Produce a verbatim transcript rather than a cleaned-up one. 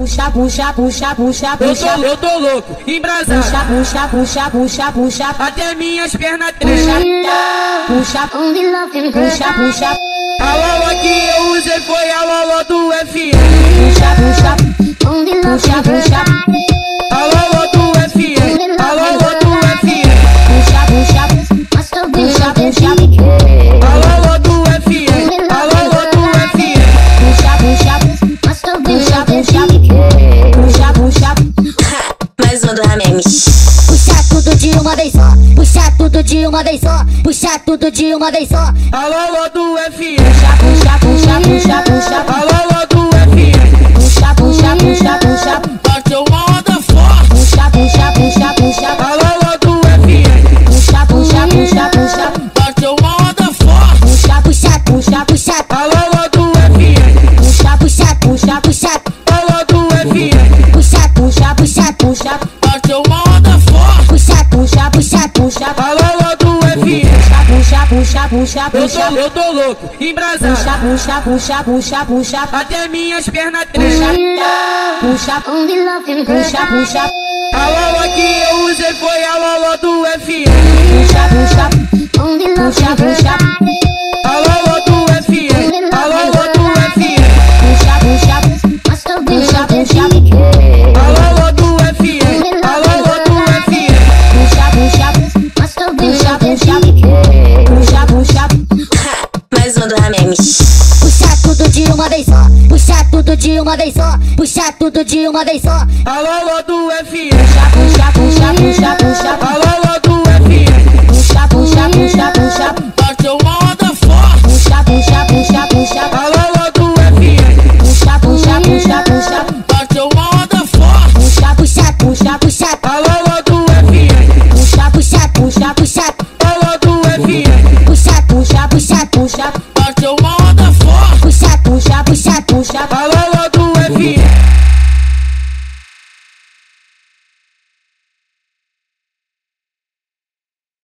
Puxa, puxa, puxa, puxa, puxa. Eu tô, eu tô louco, embrasado. Puxa, puxa, puxa, puxa, puxa. Até minhas pernas tremem. Puxa, puxa, puxa. A loló que eu usei foi a loló do F M. Puxa, puxa, puxa, puxa. A loló do F M. A loló do F M. Puxa, puxa, puxa, puxa. A loló do F M. A loló do F M. Puxa, puxa, puxa, puxa. Puxa, puxa. Mais um do Ramemes. Puxa tudo de uma vez só, puxa tudo de uma vez só, puxa tudo de uma vez só. A loló do F M. Puxa, puxa, puxa, puxa, puxa. A loló do F M. Puxa, puxa, puxa, puxa. Bateu uma onda forte. Puxa, puxa, puxa, puxa. A loló do F M. Puxa, puxa, puxa, puxa. Bateu uma onda forte. Puxa, puxa, puxa, puxa. A loló do F M. Puxa, puxa, puxa, puxa. A loló do F M. Puxa, puxa, puxa, puxa. Bateu uma onda forte. Puxa, puxa, puxa, puxa. A loló do F M. Puxa, puxa, puxa, Eu puxa. tô, eu tô louco, embrasado. Puxa, puxa, puxa, puxa, puxa. Até minhas pernas Puxa, tremem. puxa, puxa, puxa. A loló que eu usei foi a loló do F M. Puxa, puxa, puxa, puxa. A loló do F M. A loló do F M. Puxa, puxa, puxa, puxa. A loló do F M. A loló do F M. Puxa, puxa, puxa, puxa. Puxa, puxa. Mais um do Ramemes. Puxa tudo de uma vez só, puxa tudo de uma vez só, puxa tudo de uma vez só. A loló do F M. Puxa, puxa, puxa, puxa. A loló do F M. Puxa, puxa, puxa, puxa. Bateu uma onda forte. Puxa, puxa, puxa, puxa. A loló do F M. Puxa, puxa, puxa, puxa. Bateu uma onda forte. Puxa, puxa, puxa, puxa. A loló do F M. Puxa, puxa, puxa, puxa. A loló do F M. Puxa, puxa, puxa, puxa. Bateu uma onda forte. Puxa, puxa, puxa, puxa. A loló do F M.